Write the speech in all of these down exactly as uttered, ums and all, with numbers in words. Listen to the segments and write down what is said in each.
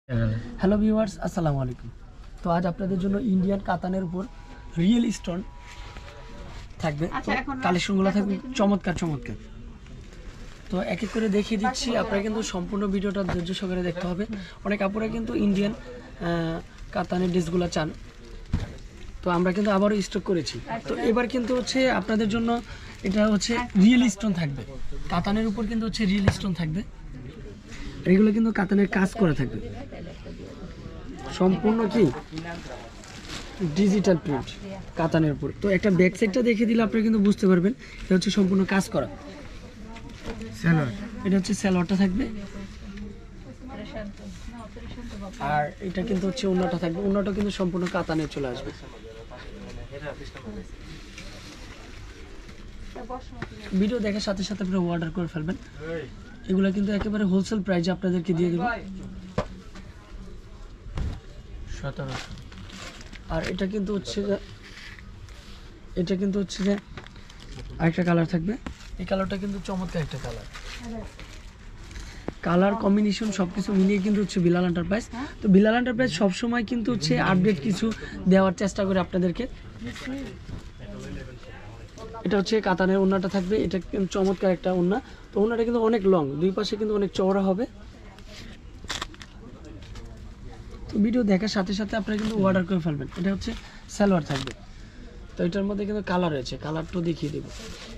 Hello viewers, আসসালামু আলাইকুম। তো আজ আপনাদের জন্য ইন্ডিয়ান কাতানের উপর রিয়েল স্টোন থাকবে। কালেকশনগুলো থাকবে চমৎকার চমৎকার। তো এক এক করে দেখিয়ে দিচ্ছি, আপনারা কিন্তু সম্পূর্ণ ভিডিওটা ধৈর্য সহকারে দেখতে হবে। অনেক আপুরা কিন্তু ইন্ডিয়ান কাতানের ড্রেসগুলো চান, তো আমরা কিন্তু আবারও স্টক করেছি। তো এবার কিন্তু হচ্ছে আপনাদের জন্য এটা হচ্ছে রিয়েল স্টোন থাকবে, কাতানের উপর কিন্তু হচ্ছে রিয়েল স্টোন থাকবে। এগুলো কিন্তু কাতানের কাজ করা থাকবে, সম্পূর্ণ কি ডিজিটাল প্রিন্ট কাতানের উপর। তো একটা ব্যাক সাইডটা দেখে দিলে আপনারা কিন্তু বুঝতে পারবেন এটা হচ্ছে সম্পূর্ণ কাজ করা সালোয়ার। এটা হচ্ছে সালোয়ারটা থাকবে, আর এটা কিন্তু হচ্ছে ওড়নাটা থাকবে। ওড়নাটা কিন্তু সম্পূর্ণ কাতানে চলে আসবে। ভিডিও দেখার সাথে সাথে আপনারা অর্ডার করে ফেলবেন। এগুলো কিন্তু একেবারে হোলসেল প্রাইসে আপনাদেরকে দিয়ে দেব সতেরোশো। আর এটা কিন্তু হচ্ছে এটা কিন্তু হচ্ছে যে আরেকটা কালার থাকবে। এই কালারটা কিন্তু চমৎকার একটা কালার, কালার কম্বিনেশন সবকিছু মিলিয়ে কিন্তু হচ্ছে বিলাল এন্টারপ্রাইজ। তো বিলাল এন্টারপ্রাইজ সবসময় কিন্তু হচ্ছে আপডেট কিছু দেওয়ার চেষ্টা করে আপনাদেরকে। এটা হচ্ছে কাতানের ওড়নাটা থাকবে, এটা কিন্তু চমৎকার একটা ওড়না। তো ওড়নাটা কিন্তু অনেক লং, দুই পাশে কিন্তু অনেক চওড়া হবে। তো ভিডিও দেখার সাথে সাথে আপনারা কিন্তু অর্ডার করে ফেলবেন। এটা হচ্ছে সালোয়ার থাকবে। তো এটার মধ্যে কিন্তু কালার রয়েছে, কালারটাও দেখিয়ে দেব।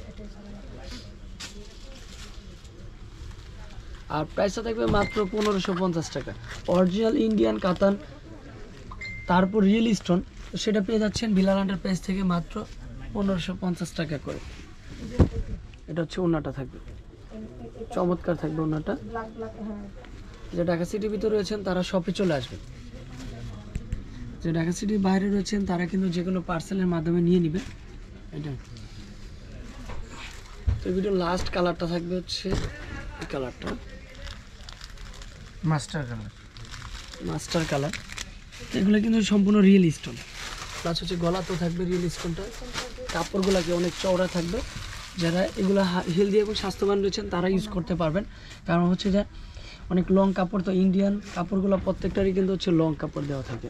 আর প্রাইসটা থাকবে মাত্র পনেরোশো পঞ্চাশ টাকা। অরিজিনাল ইন্ডিয়ান কাতান, তারপর রিয়েল স্টোন, সেটা পেয়ে যাচ্ছেন বিলাল এন্টারপ্রাইজ থেকে মাত্র পনেরোশো পঞ্চাশ টাকা করে। এটা হচ্ছে ওড়নাটা থাকবে, চমৎকার থাকবে ওড়নাটা। যে ঢাকা সিটির ভিতরে রয়েছেন তারা শপে চলে আসবেন, যে ঢাকা সিটির বাইরে রয়েছেন তারা কিন্তু যে কোনো পার্সেলের মাধ্যমে নিয়ে নেবেন। এটা তো ভিডিও লাস্ট কালারটা থাকবে হচ্ছে এই কালারটা, মাস্টার কালার মাস্টার কালার। এগুলো কিন্তু সম্পূর্ণ রিয়েল স্টোন, প্লাস হচ্ছে গলাতেও থাকবে রিয়েল স্টোনটা। কাপড়গুলোকে অনেক চওড়া থাকবে, যারা এগুলো হেলদি এবং স্বাস্থ্যবান রয়েছেন তারা ইউজ করতে পারবেন। কারণ হচ্ছে যে অনেক লং কাপড়, তো ইন্ডিয়ান কাপড়গুলো প্রত্যেকটারই কিন্তু হচ্ছে লং কাপড় দেওয়া থাকে।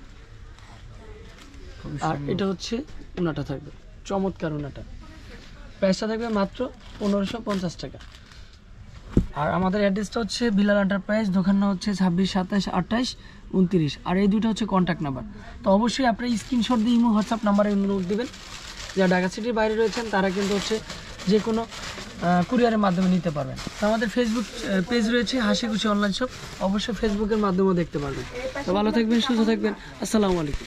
আর এটা হচ্ছে ওনাটা থাকবে, চমৎকার ওনাটা। প্রাইসটা থাকবে মাত্র পনেরোশো পঞ্চাশ টাকা। আর আমাদের অ্যাড্রেসটা হচ্ছে বিলাল এন্টারপ্রাইজ, দোকানটা হচ্ছে ছাব্বিশ সাতাশ আঠাশ উনত্রিশ। আর এই দুটো হচ্ছে কন্ট্যাক্ট নাম্বার। তো অবশ্যই আপনারা স্ক্রিনশট দিয়ে ইমো হোয়াটসঅ্যাপ নাম্বারে নোট দেবেন। যারা ঢাকা সিটির বাইরে রয়েছেন তারা কিন্তু হচ্ছে যে কোনো কুরিয়ারের মাধ্যমে নিতে পারবেন। তো আমাদের ফেসবুক পেজ রয়েছে হাসি খুশি অনলাইন শপ, অবশ্যই ফেসবুকের মাধ্যমেও দেখতে পারবেন। তো ভালো থাকবেন, সুস্থ থাকবেন, আসসালামু আলাইকুম।